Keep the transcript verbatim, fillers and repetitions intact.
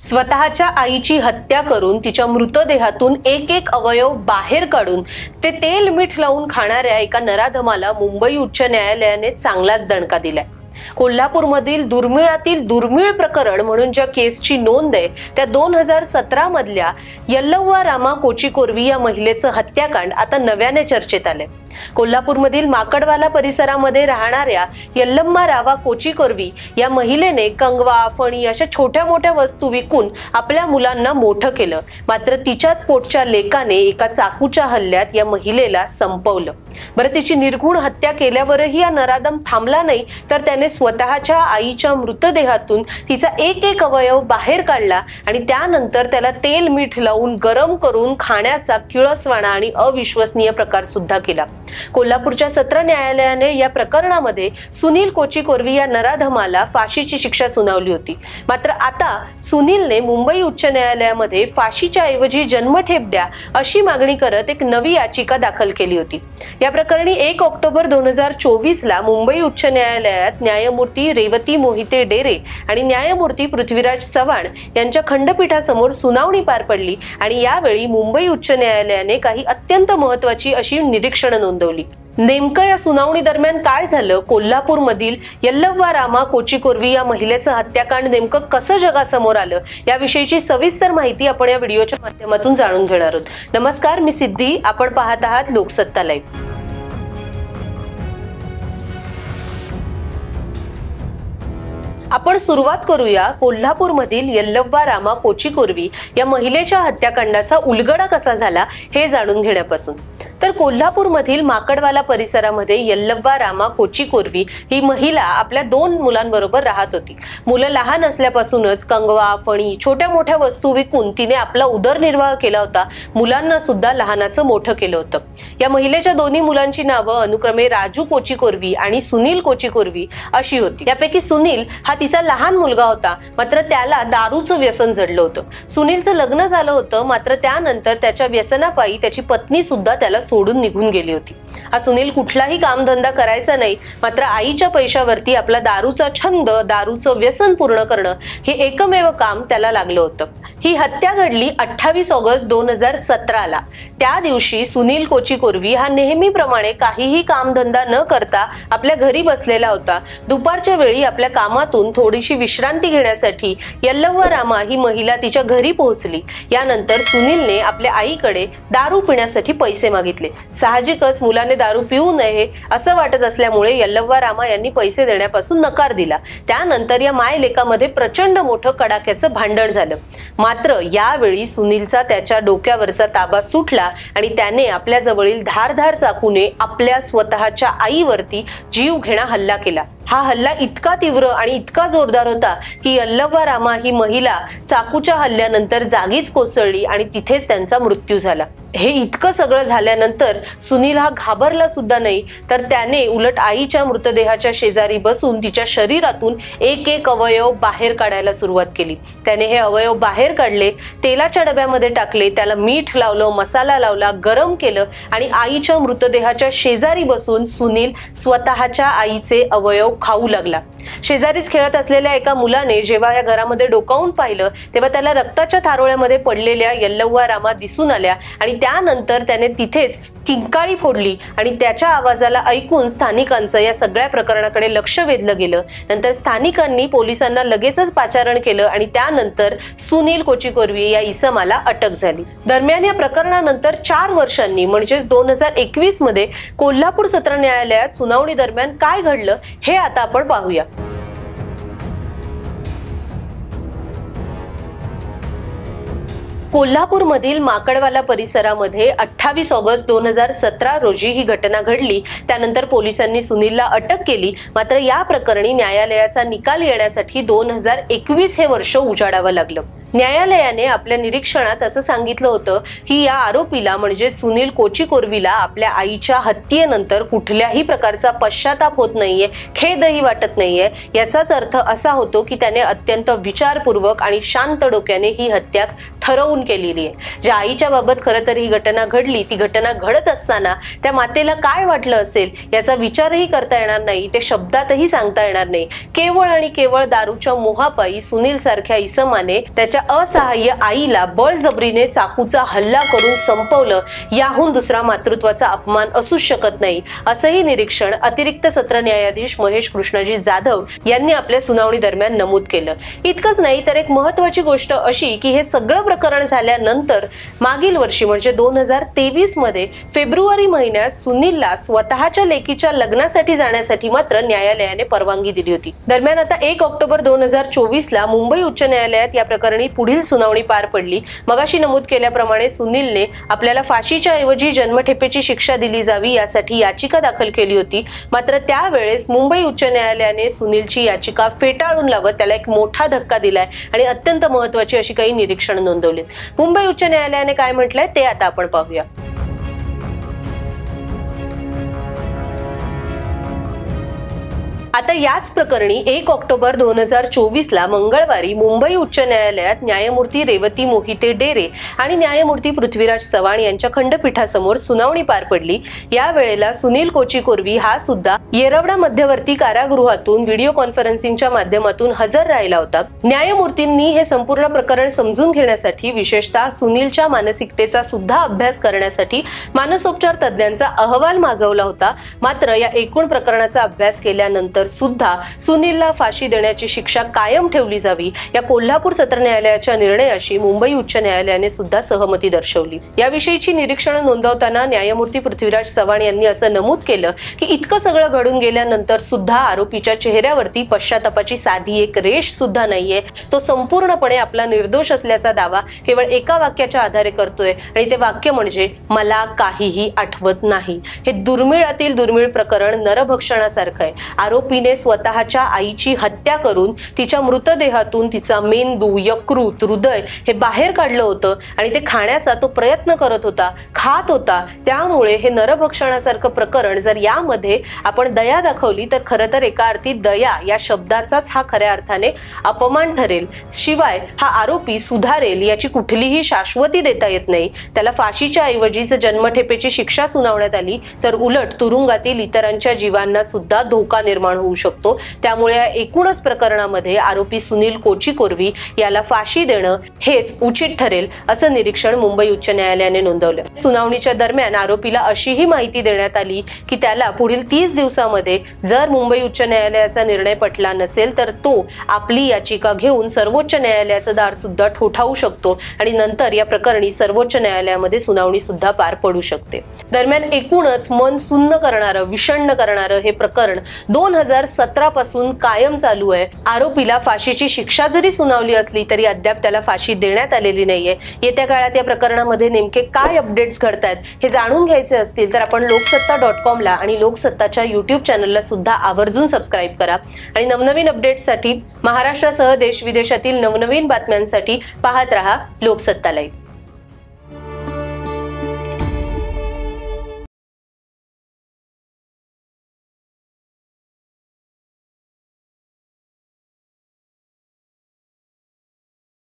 स्वतःच्या आईची हत्या करून तिच्या मृतदेहातून एक एक अवयव बाहेर काढून ते तेल मीठ लावून खाणाऱ्या एका नराधमाला मुंबई उच्च न्यायालयाने चांगलाच दणका दिलाय। कोल्हापूरमधील दुर्मिळातील दुर्मिळ प्रकरण म्हणून ज्या केसची नोंद आहे त्या दोन हजार सतरा मधल्या यल्लव्वा रामा कोचीकोर्वी या महिलेचं हत्याकांड आता नव्याने चर्चेत आले। कोल्हापूरमधील माकडवाला परिसरामध्ये राहणाऱ्या यल्लम्मा रावा कोचीकोर्वी या महिलेने कंगवा, फणी अशा छोट्या मोठ्या वस्तू विकून आपल्या मुलांना मोठं केलं। मात्र तिच्याच पोटच्या लेकाने एका चाकूच्या हल्ल्यात या महिलेला संपवलं। बरं, तिची निर्घुण हत्या केल्यावरही या नराधम थांबला नाही, तर त्याने स्वतःच्या आईच्या मृतदेहातून तिचा एक एक अवयव बाहेर काढला आणि त्यानंतर त्याला तेल मीठ लावून गरम करून खाण्याचा किळसवाणा आणि अविश्वसनीय प्रकार सुद्धा केला। कोल्हापूरच्या सत्र न्यायालयाने या प्रकरणामध्ये सुनील कोचीकोर्वी या नराधमाला फाशीची शिक्षा सुनावली होती। मात्र आता सुनीलने मुंबई उच्च न्यायालयामध्ये फाशीच्या ऐवजी जन्मठेप द्या अशी मागणी करत एक नवी याचिका दाखल केली होती। या प्रकरणी एक ऑक्टोबर दोन हजार चोवीस ला मुंबई उच्च न्यायालयात न्यायमूर्ती रेवती मोहिते डेरे आणि न्यायमूर्ती पृथ्वीराज चव्हाण यांच्या खंडपीठासमोर सुनावणी पार पडली आणि यावेळी मुंबई उच्च न्यायालयाने काही अत्यंत महत्त्वाची अशी निरीक्षणं नोंदवली। नेमकं या सुनावणी दरम्यान काय झालं, कोल्हापूरमधील यल्लव्वा रामा कोचीकोर्वी या महिलेचं हत्याकांड नेमकं कसं जगासमोर आलं, याविषयीची सविस्तर माहिती आपण या व्हिडिओच्या माध्यमातून जाणून घेणार आहोत। नमस्कार, मी सिद्धी, आपण पाहत आहात लोकसत्ता लाईव्ह। आपण सुरुवात करूया कोल्हापूरमधील यल्लव्वा रामा कोचीकोर्वी या महिलेच्या हत्याकांडाचा उलगडा कसा झाला हे जाणून घेण्यापासून। तर कोल्हापूरमधील माकडवाला परिसरामध्ये यल्लव्वा रामा कोचीकोर्वी ही महिला आपल्या दोन मुलांबरोबर राहत होती। मुलं लहान असल्यापासूनच कंगवा, फणी, छोट्या मोठ्या वस्तू विकून तिने आपला उदरनिर्वाह केला होता। मुलांना सुद्धा लहानाचं मोठं केलं होतं। या महिलेच्या दोन्ही मुलांची नावं अनुक्रमे राजू कोचीकोर्वी आणि सुनील कोचीकोर्वी अशी होती। यापैकी सुनील हा तिचा लहान मुलगा होता, मात्र त्याला दारूचं व्यसन जडलं होतं। सुनीलचं लग्न झालं होतं, मात्र त्यानंतर त्याच्या व्यसनापायी त्याची पत्नी सुद्धा त्याला सोडून निघून गेली होती। हा सुनील कुठलाही कामधंदा करायचा नाही, मात्र आईच्या पैशावरती आपला दारूचा छंद, दारूचं व्यसन पूर्ण करणं हे एकमेव काम त्याला लागलं होतं। ही हत्या घडली अठ्ठावीस ऑगस्ट दोन हजार सतरा ला। त्या दिवशी सुनील कोचीकोर्वी हा नेहमीप्रमाणे काहीही कामधंदा न करता आपल्या घरी बसलेला होता। दुपारच्या वेळी आपल्या कामातून थोडीशी विश्रांती घेण्यासाठी यल्लव्वा रामा ही महिला तिच्या घरी पोहोचली। यानंतर सुनीलने आपल्या आईकडे दारू पिण्यासाठी पैसे मागितले। साहजिकच मुलाने दारू पिऊ नये असं वाटत असल्यामुळे यल्लव्वा रामा यांनी पैसे देण्यापासून नकार दिला। त्यानंतर या माय लेकामध्ये प्रचंड मोठं कडाक्याचं भांडण झालं। मात्र यावेळी सुनीलचा त्याच्या डोक्यावरचा ताबा सुटला आणि त्याने आपल्या जवळील धारधार चाकूने आपल्या स्वतःच्या आईवरती जीव घेणा हल्ला केला। हा हल्ला इतका तीव्र आणि इतका जोरदार होता की यल्लव्वा रामा ही महिला चाकूच्या हल्ल्यानंतर जागीच कोसळली आणि तिथेच त्यांचा मृत्यू झाला। हे इतकं सगळं झाल्यानंतर सुनील हा घाबरला सुद्धा नाही, तर त्याने उलट आईच्या मृतदेहाच्या शेजारी बसून तिच्या शरीरातून एक एक अवयव बाहेर काढायला सुरुवात केली। त्याने हे अवयव बाहेर काढले, तेलाच्या डब्यामध्ये टाकले, त्याला मीठ लावलं, मसाला लावला, गरम केलं आणि आईच्या मृतदेहाच्या शेजारी बसून सुनील स्वतःच्या आईचे अवयव खाऊ लागला। शेजारीच खेळत असलेल्या एका मुलाने जेव्हा या घरामध्ये डोकावून पाहिलं तेव्हा त्याला रक्ताच्या थारोळ्यामध्ये पडलेल्या यल्लव्वा रामा दिसून आल्या आणि त्यानंतर त्याने तिथेच किंकाळी फोडली आणि त्याच्या आवाजाला ऐकून स्थानिकांचं या सगळ्या प्रकरणाकडे लक्ष वेधलं गेलं। नंतर स्थानिकांनी पोलिसांना लगेचच पाचारण केलं आणि त्यानंतर सुनील कोचीकोर्वी या इसमाला अटक झाली। दरम्यान या प्रकरणानंतर चार वर्षांनी म्हणजेच दोन हजार एकवीस मध्ये कोल्हापूर सत्र न्यायालयात सुनावणी दरम्यान काय घडलं हे आता आपण पाहूया। कोल्हापूरमधील माकडवाला परिसरामध्ये अठ्ठावीस ऑगस्ट दोन हजार सतरा रोजी ही घटना घडली। त्यानंतर पोलिसांनी सुनीलला अटक केली। मात्र या प्रकरणी न्यायालयाचा निकाल येण्यासाठी दोन हजार एकवीस हे वर्ष उजाडावं लागलं। न्यायालयाने आपल्या निरीक्षणात असं सांगितलं होतं की या आरोपीला म्हणजे सुनील कोचीकोर्वीला आपल्या आईच्या हत्येनंतर कुठल्याही प्रकारचा पश्चाताप होत नाहीये, खेदही वाटत नाहीये। याचाच अर्थ असा होतो की त्याने अत्यंत विचारपूर्वक आणि शांत डोक्याने ही हत्या ठरवून केलेली आहे। ज्या आईच्या बाबत खरं तर ही घटना घडली, ती घटना घडत असताना त्या मातेला काय वाटलं असेल याचा विचारही करता येणार नाही, ते शब्दातही सांगता येणार नाही। केवळ आणि केवळ दारूच्या मोहापायी सुनील सारख्या इसमाने त्याच्या असहाय्य आईला बळजबरीने चाकूचा हल्ला करून संपवलं, याहून दुसरा मातृत्वाचा अपमान असूच शकत नाही, असंही निरीक्षण अतिरिक्त सत्र न्यायाधीश महेश कृष्णाजी जाधव यांनी आपल्या सुनावणी दरम्यान नमूद केलं. इतकंच नाही तर एक महत्त्वाची गोष्ट अशी की हे सगळं प्रकरण झाल्यानंतर मागील वर्षी म्हणजे दोन हजार तेवीस मध्ये फेब्रुवारी महिन्यात सुनीलला स्वतःच्या लेकीच्या लग्नासाठी जाण्यासाठी मात्र न्यायालयाने परवानगी दिली होती. दरम्यान आता एक ऑक्टोबर दोन हजार चोवीस ला मुंबई उच्च न्यायालयात या प्रकरणी पुढील सुनावणी पार पडली. मगाशी नमूद केल्याप्रमाणे सुनीलने आपल्याला फाशीच्या ऐवजी जन्मठेपेची शिक्षा दिली जावी यासाठी याचिका दाखल केली होती. मात्र त्यावेळेस मुंबई उच्च न्यायालयाने सुनीलची याचिका फेटाळून लावत त्याला एक मोठा धक्का दिलाय आणि अत्यंत महत्त्वाची अशी काही निरीक्षण नोंदवलीत. मुंबई उच्च न्यायालयाने काय म्हटलंय ते आता आपण पाहूया. आता याच प्रकरणी एक ऑक्टोबर दोन हजार चोवीस ला मंगळवारी मुंबई उच्च न्यायालयात न्यायमूर्ती रेवती मोहिते डेरे आणि न्यायमूर्ती पृथ्वीराज चव्हाण यांच्या खंडपीठासमोर सुनावणी पार पडली. या वेळेला सुनील कोचीकोर्वी हा सुद्धा येरवडा मध्यवर्ती कारागृहातून व्हिडिओ कॉन्फरन्सिंगच्या माध्यमातून हजर राहिला होता. न्यायमूर्तींनी हे संपूर्ण प्रकरण समजून घेण्यासाठी विशेषतः सुनीलच्या मानसिकतेचा सुद्धा अभ्यास करण्यासाठी मानसोपचार तज्ञांचा अहवाल मागवला होता. मात्र या एकूण प्रकरणाचा अभ्यास केल्यानंतर सुद्धा सुनीलला फाशी देण्याची शिक्षा कायम ठेवली जावी या कोल्हापूर सत्र न्यायालयाच्या निर्णयाशी मुंबई उच्च न्यायालयाने सुद्धा सहमती दर्शवली. याविषयीची निरीक्षण नोंदवताना न्यायमूर्ती पृथ्वीराज चव्हाण यांनी असं नमूद केलं की इतकं सगळं घडून गेल्यानंतर सुद्धा आरोपीच्या चेहऱ्यावरती पश्चातापाची साधी एक रेष सुद्धा नाहीये. तो संपूर्णपणे आपला निर्दोष असल्याचा दावा केवळ एका वाक्याच्या आधारे करतोय आणि ते वाक्य म्हणजे मला काहीही आठवत नाही. हे दुर्मिळातील दुर्मिळ प्रकरण नरभक्षणासारखं आहे. आरोपीने स्वतःच्या आईची हत्या करून तिच्या मृतदेहातून तिचा मेंदू, यकृत, हृदय हे बाहेर काढलं होतं आणि ते खाण्याचा तो प्रयत्न करत होता, खात होता. त्यामुळे हे नरभक्षणासारखं प्रकरण जर यामध्ये आपण दया दाखवली तर खरं तर एका अर्थी दया या शब्दाचाच हा खऱ्या अर्थाने अपमान ठरेल. शिवाय हा आरोपी सुधारेल याची कुठलीही शाश्वती देता येत नाही. त्याला फाशीच्या ऐवजी जर जन्मठेपेची शिक्षा सुनावण्यात आली तर उलट तुरुंगातील इतरांच्या जीवांना सुद्धा धोका निर्माण होऊ शकतो. त्यामुळे या एकूणच प्रकरणामध्ये आरोपी सुनील कोचीकोर्वी याला फाशी देणं हेच उचित ठरेल असं निरीक्षण मुंबई उच्च न्यायालयाने नोंदवलं. सुनावणीच्या दरम्यान आरोपीला अशीही माहिती देण्यात आली की त्याला पुढील तीस दिवसामध्ये जर मुंबई उच्च न्यायालयाचा निर्णय पटला नसेल तर तो आपली याचिका घेऊन सर्वोच्च न्यायालयाचं दार सुद्धा ठोठावू शकतो आणि नंतर या प्रकरणी सर्वोच्च न्यायालयामध्ये सुनावणी सुद्धा पार पडू शकते. दरम्यान एकूणच मन सुन्न करणारं, विषण्ण करणारं हे प्रकरण दोन हजार सतरा पासून कायम चालू आहे. आरोपीला फाशीची शिक्षा जरी सुनावली असली तरी अद्याप त्याला फाशी देण्यात आलेली नाहीये. येत्या काळात या प्रकरणामध्ये नेमके काय अपडेट्स घडतायत हे जाणून घ्यायचे असतील तर आपण लोकसत्ता डॉट कॉम ला आणि लोकसत्ताच्या युट्यूब चॅनलला सुद्धा आवर्जून सबस्क्राईब करा आणि नवनवीन अपडेट्ससाठी महाराष्ट्रासह देश विदेशातील नवनवीन बातम्यांसाठी पाहत रहा लोकसत्ता लाईव्ह.